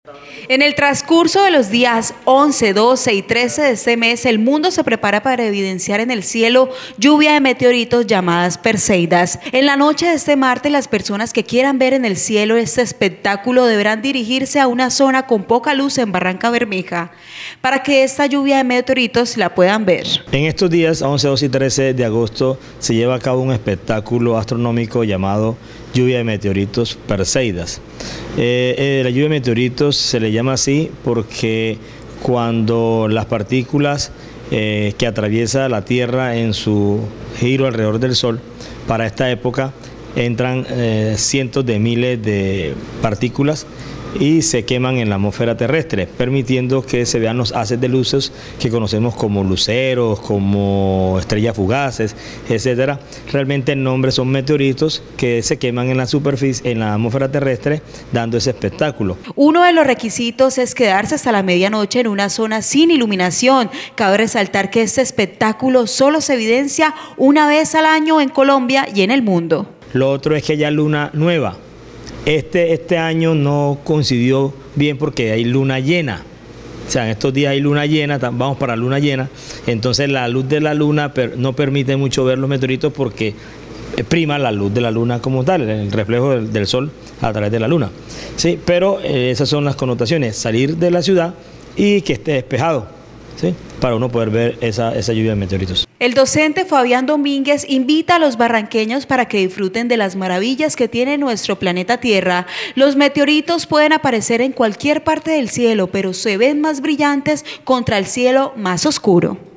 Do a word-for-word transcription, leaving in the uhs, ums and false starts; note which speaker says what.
Speaker 1: En el transcurso de los días once, doce y trece de este mes, el mundo se prepara para evidenciar en el cielo lluvia de meteoritos llamadas Perseidas. En la noche de este martes, las personas que quieran ver en el cielo este espectáculo deberán dirigirse a una zona con poca luz en Barranca Bermeja para que esta lluvia de meteoritos la puedan ver.
Speaker 2: En estos días, once, doce y trece de agosto, se lleva a cabo un espectáculo astronómico llamado lluvia de meteoritos Perseidas. Eh, eh, la lluvia de meteoritos se le llama así porque cuando las partículas eh, que atraviesa la Tierra en su giro alrededor del Sol, para esta época entran eh, cientos de miles de partículas y se queman en la atmósfera terrestre, permitiendo que se vean los haces de luces que conocemos como luceros, como estrellas fugaces, etcétera. Realmente el nombre son meteoritos que se queman en la superficie, en la atmósfera terrestre, dando ese espectáculo.
Speaker 1: Uno de los requisitos es quedarse hasta la medianoche en una zona sin iluminación. Cabe resaltar que este espectáculo solo se evidencia una vez al año en Colombia y en el mundo.
Speaker 2: Lo otro es que haya luna nueva. Este, este año no coincidió bien porque hay luna llena. O sea, en estos días hay luna llena, vamos para luna llena. Entonces la luz de la luna per, no permite mucho ver los meteoritos porque prima la luz de la luna como tal, el reflejo del, del sol a través de la luna. Sí, pero eh, esas son las connotaciones, salir de la ciudad y que esté despejado, ¿sí?, para uno poder ver esa, esa lluvia de meteoritos.
Speaker 1: El docente Fabián Domínguez invita a los barranqueños para que disfruten de las maravillas que tiene nuestro planeta Tierra. Los meteoritos pueden aparecer en cualquier parte del cielo, pero se ven más brillantes contra el cielo más oscuro.